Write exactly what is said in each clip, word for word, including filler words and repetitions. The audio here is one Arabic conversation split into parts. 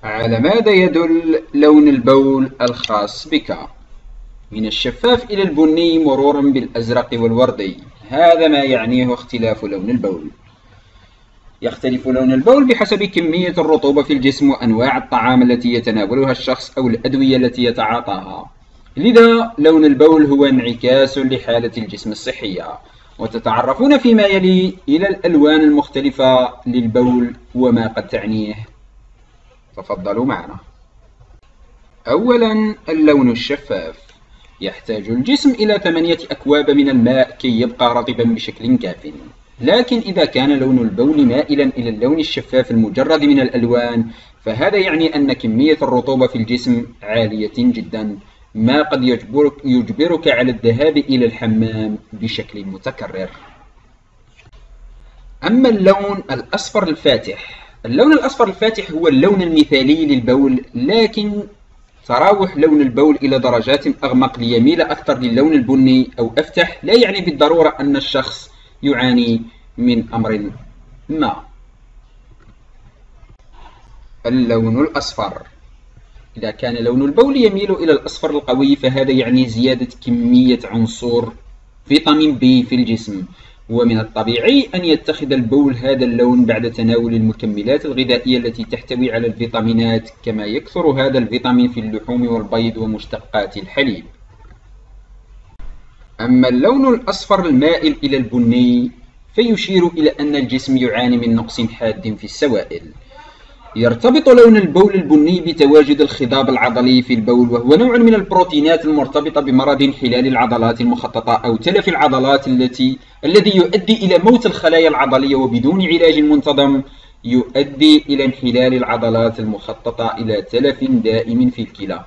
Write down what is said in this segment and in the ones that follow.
على ماذا يدل لون البول الخاص بك؟ من الشفاف إلى البني مرورا بالأزرق والوردي. هذا ما يعنيه اختلاف لون البول. يختلف لون البول بحسب كمية الرطوبة في الجسم وأنواع الطعام التي يتناولها الشخص أو الأدوية التي يتعاطاها. لذا لون البول هو انعكاس لحالة الجسم الصحية. وتتعرفون فيما يلي إلى الألوان المختلفة للبول وما قد تعنيه. تفضلوا معنا. أولا، اللون الشفاف. يحتاج الجسم إلى ثمانية أكواب من الماء كي يبقى رطبا بشكل كاف. لكن إذا كان لون البول مائلا إلى اللون الشفاف المجرد من الألوان، فهذا يعني أن كمية الرطوبة في الجسم عالية جدا، ما قد يجبرك, يجبرك على الذهاب إلى الحمام بشكل متكرر. أما اللون الأصفر الفاتح. اللون الأصفر الفاتح هو اللون المثالي للبول، لكن تراوح لون البول إلى درجات أغمق ليميل أكثر للون البني أو أفتح لا يعني بالضرورة أن الشخص يعاني من أمر ما. اللون الأصفر. إذا كان لون البول يميل إلى الأصفر القوي، فهذا يعني زيادة كمية عنصر فيتامين بي في الجسم، ومن الطبيعي أن يتخذ البول هذا اللون بعد تناول المكملات الغذائية التي تحتوي على الفيتامينات، كما يكثر هذا الفيتامين في اللحوم والبيض ومشتقات الحليب. أما اللون الأصفر المائل إلى البني فيشير إلى أن الجسم يعاني من نقص حاد في السوائل. يرتبط لون البول البني بتواجد الخضاب العضلي في البول، وهو نوع من البروتينات المرتبطة بمرض انحلال العضلات المخططة أو تلف العضلات التي الذي يؤدي إلى موت الخلايا العضلية، وبدون علاج منتظم يؤدي إلى انحلال العضلات المخططة إلى تلف دائم في الكلى.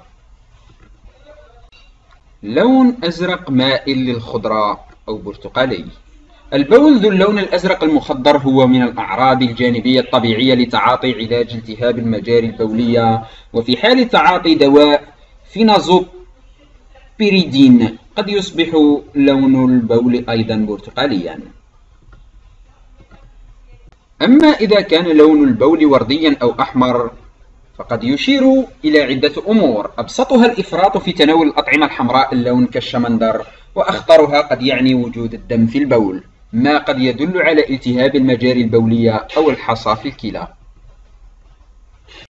لون أزرق مائل للخضرة أو برتقالي. البول ذو اللون الأزرق المخضر هو من الأعراض الجانبية الطبيعية لتعاطي علاج التهاب المجاري البولية، وفي حال تعاطي دواء فينازوبيريدين قد يصبح لون البول أيضا برتقاليا. أما إذا كان لون البول ورديا أو أحمر فقد يشير إلى عدة أمور، أبسطها الإفراط في تناول الأطعمة الحمراء اللون كالشمندر، وأخطرها قد يعني وجود الدم في البول، ما قد يدل على التهاب المجاري البولية أو الحصى في الكلى.